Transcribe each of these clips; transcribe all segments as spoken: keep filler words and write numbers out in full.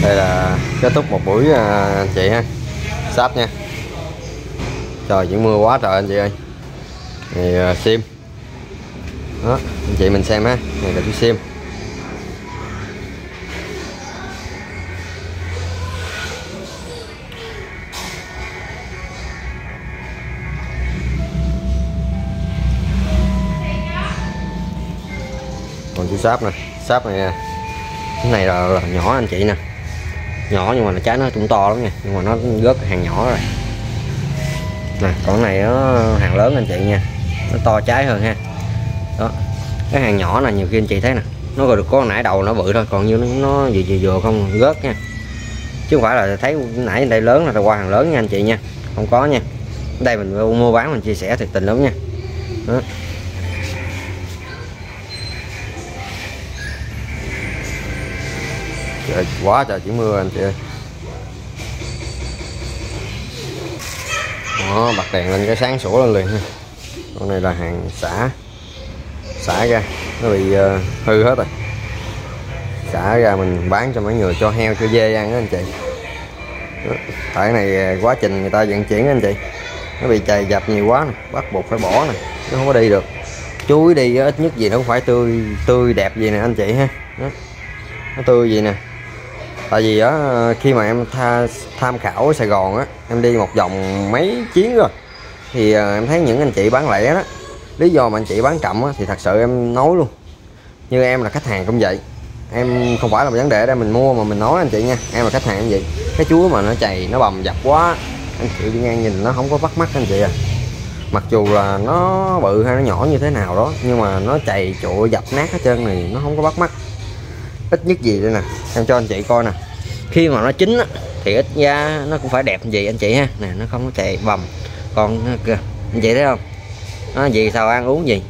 Đây là kết thúc một buổi anh chị ha, sáp nha. Trời chỉ mưa quá trời anh chị ơi. Thì uh, sim đó anh chị mình xem ha, này là chú sim. Còn chú sáp nè, sáp này nè, cái này là, là nhỏ anh chị nè, nhỏ nhưng mà trái nó cũng to lắm nha, nhưng mà nó rớt hàng nhỏ rồi nè. Còn này nó hàng lớn anh chị nha, nó to trái hơn ha. Đó, cái hàng nhỏ là nhiều khi anh chị thấy nè, nó còn được có nãy đầu nó bự thôi, còn như nó, nó vừa vừa vừa không rớt nha, chứ không phải là thấy nãy đây lớn là qua hàng lớn nha anh chị nha, không có nha. Đây mình mua bán mình chia sẻ thiệt tình lắm nha. Đó. Trời, quá trời chỉ mưa anh chị ơi. Đó, bật đèn lên cái sáng sủa lên liền ha. Con này là hàng xả, xả ra nó bị uh, hư hết rồi, xả ra mình bán cho mấy người cho heo cho dê ăn đó anh chị. Đó. Tại cái này quá trình người ta vận chuyển anh chị, nó bị chày dập nhiều quá nè, bắt buộc phải bỏ nè, nó không có đi được. Chuối đi ít nhất gì nó cũng phải tươi tươi đẹp gì nè anh chị ha. Đó. Nó tươi gì nè. Tại vì á khi mà em tha, tham khảo ở Sài Gòn á, em đi một vòng mấy chuyến rồi thì em thấy những anh chị bán lẻ đó, lý do mà anh chị bán chậm á, thì thật sự em nói luôn, như em là khách hàng cũng vậy, em không phải là vấn đề để mình mua mà mình nói anh chị nha, em là khách hàng như vậy, cái chuối mà nó chày nó bầm dập quá anh chị đi ngang nhìn nó không có bắt mắt anh chị à, mặc dù là nó bự hay nó nhỏ như thế nào đó nhưng mà nó chày trụi dập nát hết trơn này, nó không có bắt mắt. Ít nhất gì đây nè, em cho anh chị coi nè, khi mà nó chín á, thì ít ra nó cũng phải đẹp gì anh chị ha, nè nó không có chày bầm. Còn kìa anh chị thấy không, nó gì sao ăn uống gì.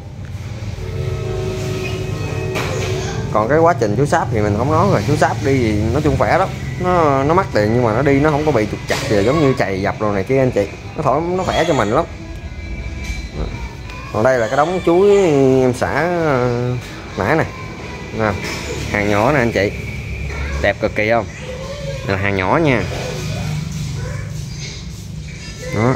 Còn cái quá trình chú sáp thì mình không nói rồi, chú sáp đi thì nói chung khỏe lắm, nó nó mắc tiền nhưng mà nó đi nó không có bị trục chặt gì giống như chày dập rồi này kia anh chị, nó thoải nó khỏe cho mình lắm. Còn đây là cái đống chuối em xả nãy nè, nè hàng nhỏ nè anh chị, đẹp cực kỳ không, là hàng nhỏ nha. Đó,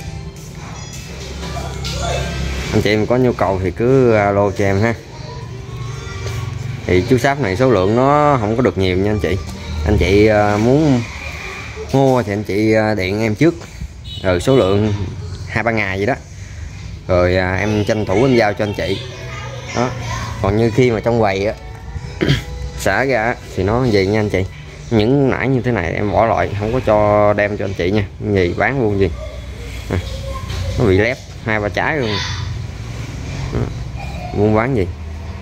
anh chị em có nhu cầu thì cứ alo cho em ha. Thì chú sáp này số lượng nó không có được nhiều nha anh chị, anh chị muốn mua thì anh chị điện em trước rồi số lượng hai ba ngày vậy đó, rồi em tranh thủ em giao cho anh chị. Đó, còn như khi mà trong quầy á xả ra thì nó gì nha anh chị, những nãy như thế này em bỏ loại không có cho đem cho anh chị nha, gì bán luôn gì à, nó bị lép hai ba trái luôn. Đó, muốn bán gì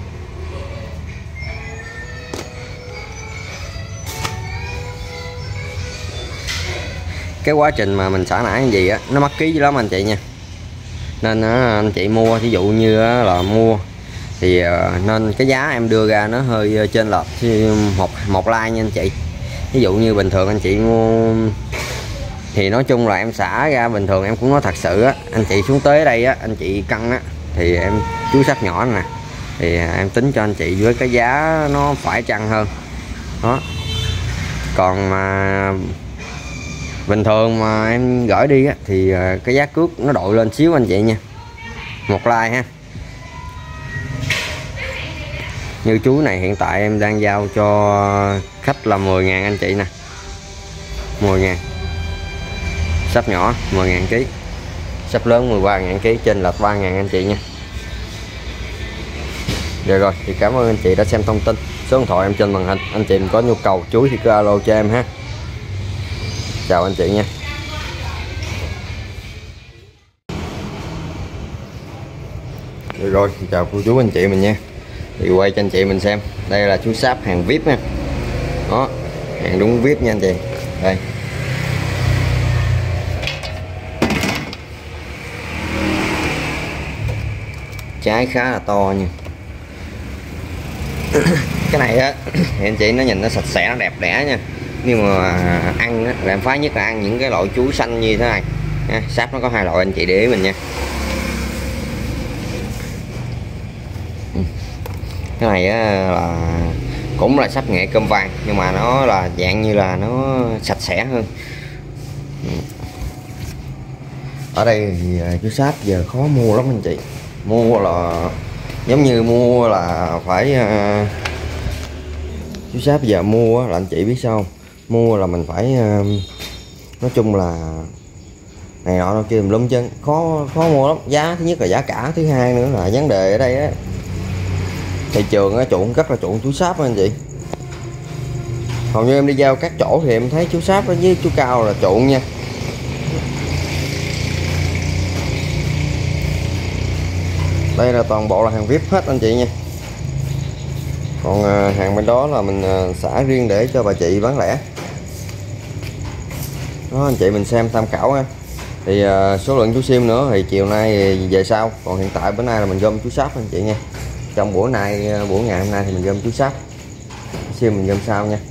cái quá trình mà mình xả nãy gì á nó mắc ký lắm anh chị nha, nên anh chị mua ví dụ như là mua thì nên cái giá em đưa ra nó hơi trên lệch một một like nha anh chị. Ví dụ như bình thường anh chị mua thì nói chung là em xả ra bình thường em cũng nói thật sự á, anh chị xuống tới đây á anh chị cân á thì em chú sáp nhỏ nè thì em tính cho anh chị với cái giá nó phải chăng hơn. Đó, còn mà bình thường mà em gửi đi á thì cái giá cước nó đội lên xíu anh chị nha, một like ha. Như chú này hiện tại em đang giao cho khách là mười ngàn anh chị nè, mười ngàn. Sáp nhỏ mười ngàn ký, sáp lớn mười ba ngàn ký, trên là ba ngàn anh chị nha. Rồi rồi thì cảm ơn anh chị đã xem thông tin, số điện thoại em trên màn hình, anh chị có nhu cầu chuối thì cứ alo cho em ha. Chào anh chị nha. Rồi rồi chào cô chú anh chị mình nha. Thì quay cho anh chị mình xem, đây là chú sáp hàng víp nha. Đó, hàng đúng víp nha anh chị. Đây, trái khá là to nha. Cái này á thì anh chị nó nhìn nó sạch sẽ, nó đẹp đẽ nha, nhưng mà ăn á, là em phái nhất là ăn những cái loại chuối xanh như thế này nha. Sáp nó có hai loại anh chị để ý mình nha. Cái này á, là cũng là sáp nghệ cơm vàng nhưng mà nó là dạng như là nó sạch sẽ hơn. Ở đây thì chú sáp giờ khó mua lắm anh chị, mua là giống như mua là phải uh, chú sáp giờ mua là anh chị biết sao không? Mua là mình phải uh, nói chung là này nọ nó kia lum chân, khó khó mua lắm. Giá thứ nhất là giá cả, thứ hai nữa là vấn đề ở đây á, thị trường á chuộng rất là chuộng chú sáp anh chị. Hầu như em đi giao các chỗ thì em thấy chú sáp với chú cao là chuộng nha. Đây là toàn bộ là hàng vê i pê hết anh chị nha. Còn hàng bên đó là mình xả riêng để cho bà chị bán lẻ. Đó anh chị mình xem tham khảo ha. Thì số lượng chú sim nữa thì chiều nay về sau. Còn hiện tại bữa nay là mình gom chú sáp anh chị nha. Trong buổi nay buổi ngày hôm nay thì mình gom chú sáp. Chú sim mình gom sau nha.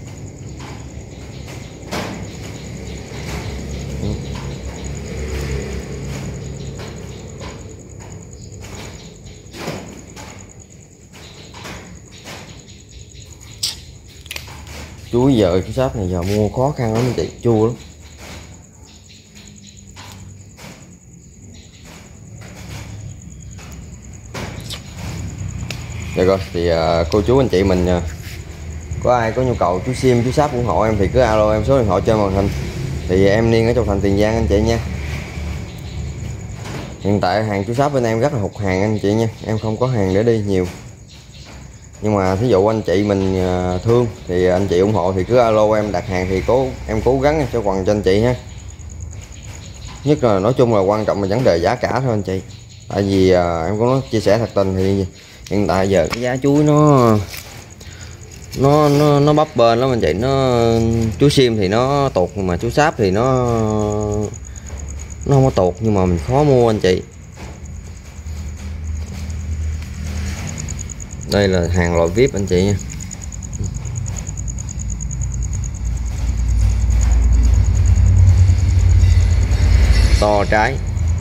Chú giờ chú sáp này giờ mua khó khăn lắm anh chị, chua lắm. Được rồi thì uh, cô chú anh chị mình uh, có ai có nhu cầu chú sim chú sáp ủng hộ em thì cứ alo em số điện thoại trên màn hình. Thì em Niên ở trong thành Tiền Giang anh chị nha. Hiện tại hàng chú sáp bên em rất là hụt hàng anh chị nha, em không có hàng để đi nhiều. Nhưng mà thí dụ anh chị mình thương thì anh chị ủng hộ thì cứ alo em đặt hàng thì cố em cố gắng cho quần cho anh chị ha. Nhất là nói chung là quan trọng là vấn đề giá cả thôi anh chị. Tại vì em có nói chia sẻ thật tình thì hiện tại giờ cái giá chuối nó nó nó nó bấp bênh lắm anh chị. Nó chú sim thì nó tụt mà chú sáp thì nó nó không có tụt nhưng mà mình khó mua anh chị. Đây là hàng loại vê i pê anh chị nha. To trái.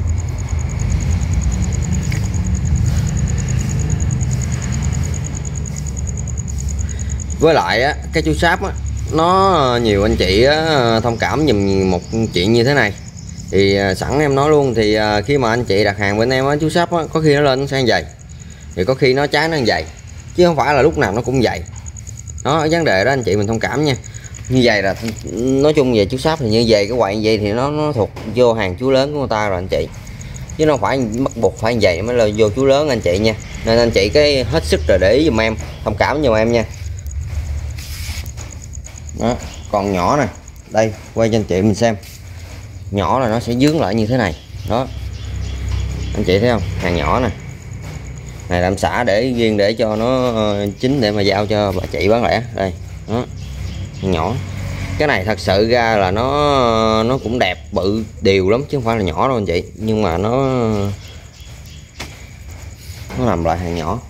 Với lại á, cái chú sáp á, nó nhiều anh chị á, thông cảm dùm một chuyện như thế này. Thì sẵn em nói luôn, thì khi mà anh chị đặt hàng bên em á, chú sáp á, có khi nó lên nó sang dày, thì có khi nó trái nó dày, chứ không phải là lúc nào nó cũng dày. Đó, vấn đề đó anh chị mình thông cảm nha. Như vậy là nói chung về chú sáp thì như vậy cái quậy như vậy thì nó nó thuộc vô hàng chú lớn của người ta rồi anh chị, chứ nó phải bắt buộc phải vậy mới là vô chú lớn anh chị nha. Nên anh chị cái hết sức rồi để ý giùm em, thông cảm giùm em nha. Đó, còn nhỏ nè, đây quay cho anh chị mình xem, nhỏ là nó sẽ dướng lại như thế này. Đó anh chị thấy không, hàng nhỏ nè, này làm xả để riêng để cho nó chín để mà giao cho bà chị bán lẻ. Đây đó, nhỏ. Cái này thật sự ra là nó nó cũng đẹp bự đều lắm chứ không phải là nhỏ đâu anh chị, nhưng mà nó nó làm lại hàng nhỏ.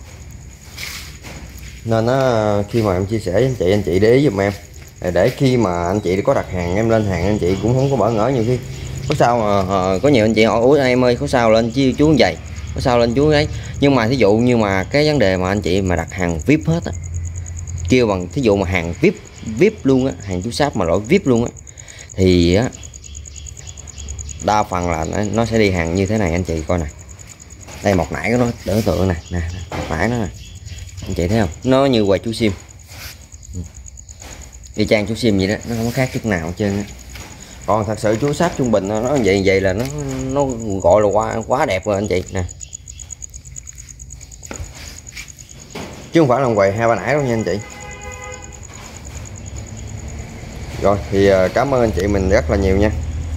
Nên nó khi mà em chia sẻ với anh chị, anh chị để ý giùm em, để khi mà anh chị có đặt hàng em lên hàng anh chị cũng không có bỡ ngỡ. Nhiều khi có sao mà có nhiều anh chị hỏi ủa em ơi có sao lên chứ chú vậy, có sao lên chú ấy. Nhưng mà thí dụ như mà cái vấn đề mà anh chị mà đặt hàng vê i pê hết á, kêu bằng thí dụ mà hàng vê i pê vê i pê luôn á, hàng chú sáp mà loại vê i pê luôn á, thì á đa phần là nó, nó sẽ đi hàng như thế này anh chị coi nè. Đây một nải của nó đỡ tượng nè, nè một nải nó nè, anh chị thấy không, nó như quầy chú sim, y chang chú sim vậy đó, nó không có khác chút nào hết trơn á. Còn thật sự chú sáp trung bình nó vậy vậy là nó nó gọi là quá quá đẹp rồi anh chị nè, chứ không phải là quầy hai ba nải đâu nha anh chị. Rồi thì cảm ơn anh chị mình rất là nhiều nha.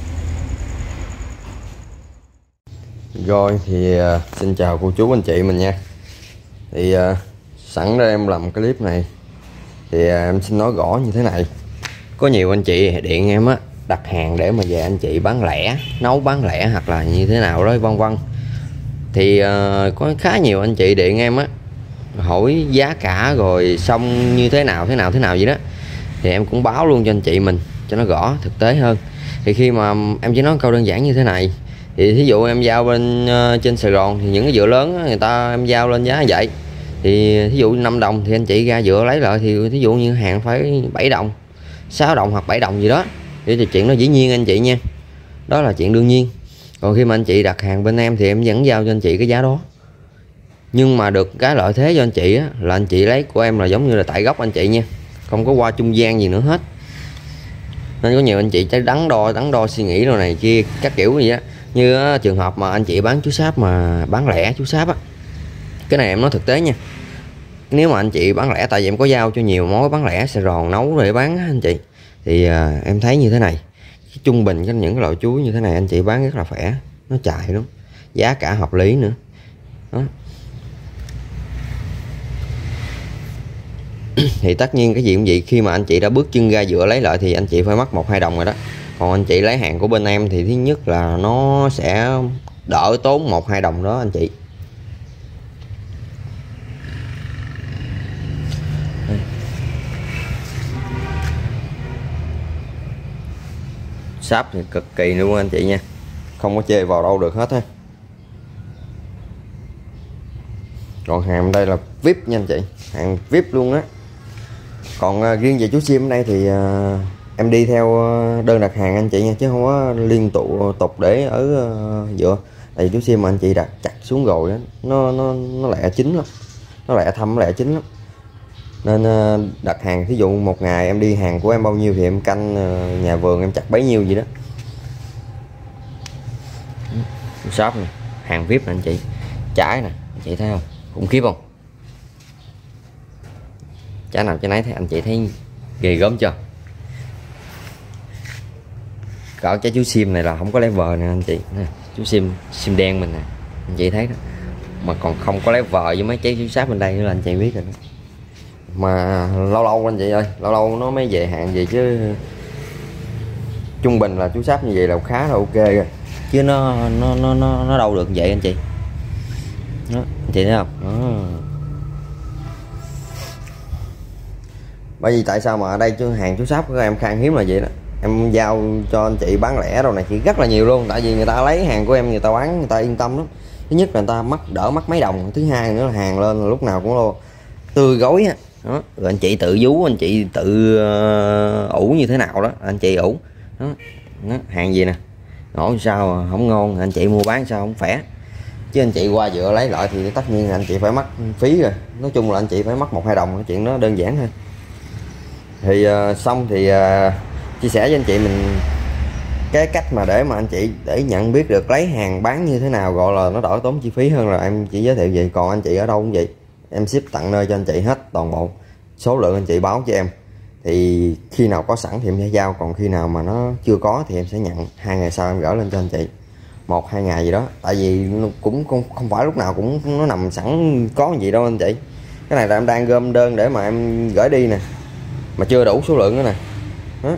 Rồi thì xin chào cô chú anh chị mình nha. Thì sẵn đây em làm cái clip này thì em xin nói rõ như thế này. Có nhiều anh chị điện em á, đặt hàng để mà về anh chị bán lẻ, nấu bán lẻ hoặc là như thế nào đó vân vân. Thì uh, có khá nhiều anh chị điện em á, hỏi giá cả rồi xong như thế nào thế nào thế nào vậy đó. Thì em cũng báo luôn cho anh chị mình cho nó rõ thực tế hơn. Thì khi mà em chỉ nói câu đơn giản như thế này, thì thí dụ em giao bên uh, trên Sài Gòn thì những cái dựa lớn đó, người ta em giao lên giá như vậy, Thì thí dụ năm đồng thì anh chị ra dựa lấy lại thì thí dụ như hàng phải bảy đồng, sáu đồng hoặc bảy đồng gì đó, thì chuyện đó dĩ nhiên anh chị nha, đó là chuyện đương nhiên. Còn khi mà anh chị đặt hàng bên em thì em vẫn giao cho anh chị cái giá đó, nhưng mà được cái lợi thế cho anh chị á, là anh chị lấy của em là giống như là tại gốc anh chị nha, không có qua trung gian gì nữa hết. Nên có nhiều anh chị trái đắn đo đắn đo suy nghĩ rồi này kia các kiểu gì á. Như á, trường hợp mà anh chị bán chú sáp mà bán lẻ chú sáp á, cái này em nói thực tế nha, nếu mà anh chị bán lẻ, tại vì em có giao cho nhiều mối bán lẻ Sài Gòn nấu để bán á, anh chị, thì à, em thấy như thế này, trung bình cái những cái loại chuối như thế này anh chị bán rất là khỏe, nó chạy lắm, giá cả hợp lý nữa đó. Thì tất nhiên cái gì cũng vậy, khi mà anh chị đã bước chân ra dựa lấy lại thì anh chị phải mất một hai đồng rồi đó. Còn anh chị lấy hàng của bên em thì thứ nhất là nó sẽ đỡ tốn một hai đồng đó anh chị. Sáp thì cực kỳ luôn anh chị nha, không có chê vào đâu được hết ha. Còn hàng đây là vi ai pi nha anh chị, hàng vi ai pi luôn á. Còn uh, riêng về chú sim ở đây thì uh, em đi theo uh, đơn đặt hàng anh chị nha, chứ không có liên tục tục để ở uh, dựa. Tại vì chú sim mà anh chị đặt chặt xuống rồi đó, nó nó nó lẹ chín lắm, nó lẹ thâm, nó lẹ chín lắm. Nên uh, đặt hàng thí dụ một ngày em đi hàng của em bao nhiêu thì em canh uh, nhà vườn em chặt bấy nhiêu gì đó. Shop này, hàng vi ai pi nè anh chị, trái nè anh chị thấy không, khủng khiếp không? Trái nào trái nấy thì anh chị thấy ghê gớm chưa? Cỡ trái chú sim này là không có level nè anh chị nè, chú sim sim đen mình nè anh chị thấy đó, mà còn không có level với mấy trái chú sáp bên đây nữa là anh chị biết rồi đó. Mà lâu lâu anh chị ơi, lâu lâu nó mới về hàng gì, chứ trung bình là chú sáp như vậy là khá là ok rồi, chứ nó nó nó nó, nó đâu được vậy anh chị đó, anh chị thấy không đó. Bởi vì tại sao mà ở đây chứ hàng chú sáp của em khan hiếm là vậy đó, em giao cho anh chị bán lẻ đâu này chị rất là nhiều luôn, tại vì người ta lấy hàng của em người ta bán người ta yên tâm lắm. Thứ nhất là người ta mất đỡ mất mấy đồng, thứ hai nữa là hàng lên là lúc nào cũng lô tươi gói á đó. Rồi anh chị tự vú, anh chị tự uh, ủ như thế nào đó anh chị ủ đó. Đó, hàng gì nè nổi sao mà không ngon anh chị mua bán sao không khỏe, chứ anh chị qua dựa lấy lại thì tất nhiên anh chị phải mất phí rồi. Nói chung là anh chị phải mất một hai đồng, cái chuyện đó đơn giản thôi. Thì uh, xong thì uh, chia sẻ với anh chị mình cái cách mà để mà anh chị để nhận biết được lấy hàng bán như thế nào gọi là nó đỡ tốn chi phí hơn, là em chỉ giới thiệu vậy. Còn anh chị ở đâu cũng vậy, em ship tận nơi cho anh chị hết toàn bộ, số lượng anh chị báo cho em thì khi nào có sẵn thì em sẽ giao, còn khi nào mà nó chưa có thì em sẽ nhận hai ngày sau em gửi lên cho anh chị, một hai ngày gì đó. Tại vì cũng không, không phải lúc nào cũng nó nằm sẵn có gì đâu anh chị. Cái này là em đang gom đơn để mà em gửi đi nè, mà chưa đủ số lượng nữa nè đó.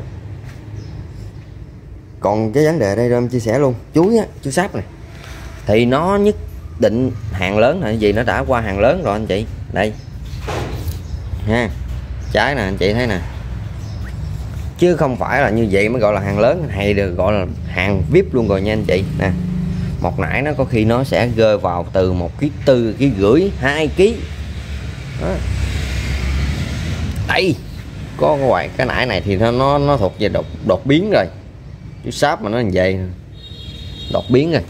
Còn cái vấn đề đây em chia sẻ luôn, chuối á, chuối sáp này thì nó nhất định hàng lớn là gì, nó đã qua hàng lớn rồi anh chị. Đây ha, trái nè anh chị thấy nè, chứ không phải là như vậy mới gọi là hàng lớn, hay được gọi là hàng vi ai pi luôn rồi nha anh chị nè. Một nải nó có khi nó sẽ rơi vào từ một ký tư, ký rưỡi, hai ký đó. Đây có cái cái nải này thì nó nó, nó thuộc về đột đột biến rồi, chú sáp mà nó như vậy đột biến rồi.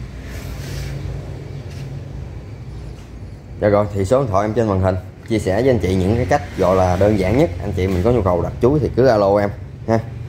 Dạ rồi, thì số điện thoại em trên màn hình, chia sẻ với anh chị những cái cách gọi là đơn giản nhất. Anh chị mình có nhu cầu đặt chuối thì cứ alo em ha.